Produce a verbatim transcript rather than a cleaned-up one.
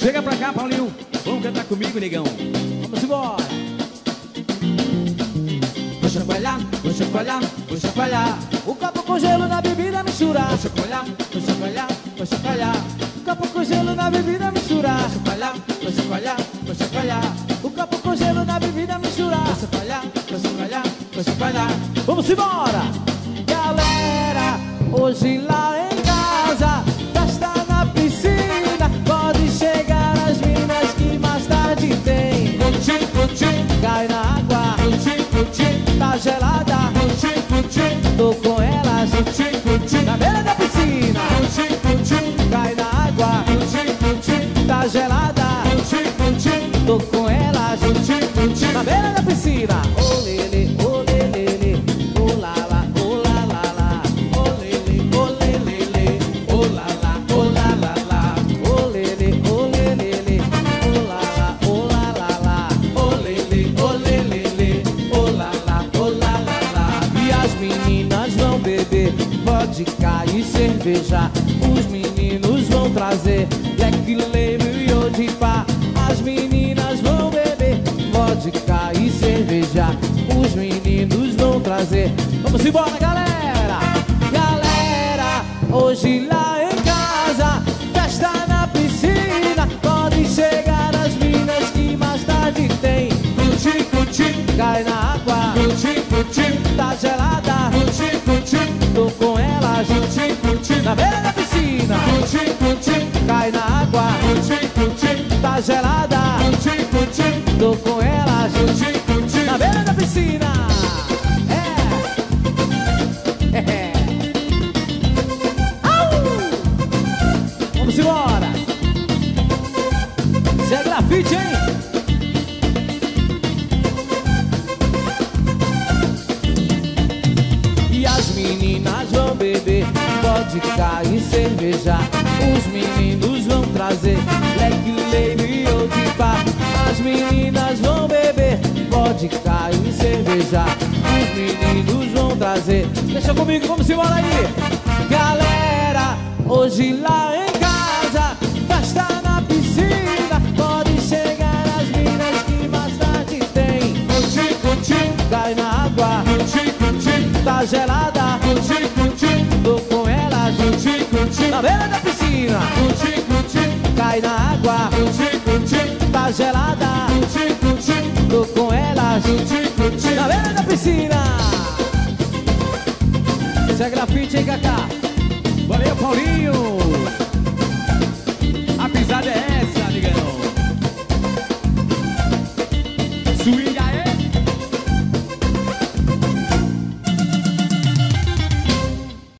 Chega pra cá, Paulinho. Vamos cantar comigo, negão. Vamos embora. Vou chacoalhar, vou chacoalhar, vou chacoalhar. O copo com gelo na bebida misturar. Vou chacoalhar, vou chacoalhar, vou chacoalhar. O copo com gelo na bebida misturar. Vou chacoalhar, vou chacoalhar, vou chacoalhar. O copo com gelo na bebida misturar. Vou chacoalhar, vou chacoalhar, vou chacoalhar. Vamos embora. Galera, hoje lá em casa, festa na piscina. Pode chegar as minas que mais tarde tem. Curtir, curtir, Cai na água, curtir, curtir, tá gelada. curtir, curtir, Tô com elas curtir, curtir, na beira da piscina. curtir, curtir, Cai na água, curtir, curtir, tá gelada. curtir, curtir, Tô com elas curtir, curtir. na beira da piscina. Ô lele, ô lelele, ô lá lá, ô lá lá lá. Ô lele, ô lelele, ô lá lá, ô lá lá lá. Ô lele, ô lelele, ô lá lá, ô lá lá lá. Ô lele, ô lelele, ô lá lá, ô lá lá lá. E as meninas vão beber vodka e cerveja. Os meninos vão trazer leque, leme e odipá. As meninas vão beber vodka e cerveja. Os meninos vão trazer. Vamos embora, galera! Galera, hoje lá em casa, festa na piscina. Pode chegar as minas que mais tarde tem. Curtir, curtir, Cai na água, curtir, curtir, tá gelada. curtir, curtir, Tô com elas curtir, curtir, na beira da piscina. curtir, curtir, Cai na água, curtir, curtir, tá gelada. curtir, curtir, Tô com elas curtir, curtir. na beira da piscina. É, é. Au! Vamos embora. Isso é grafite, hein? E as meninas vão beber vodka e cerveja. Os meninos vão trazer leque, leme e odipá. As meninas vão beber vodka e cerveja. Os meninos vão trazer. Deixa comigo, vamos embora aí. Galera, hoje lá em casa, festa na piscina. Pode chegar as minas que mais tarde tem. Curtir, curtir, Cai na água, curtir, curtir, tá gelada. curtir, curtir, Tô com elas curtir, curtir, na beira da piscina. curtir, curtir, Cai na água, curtir, curtir, tá gelada. curtir, curtir, Tô com elas curtir, curtir. na beira da piscina. Isso é grafite, hein, Cacá? Valeu, Paulinho.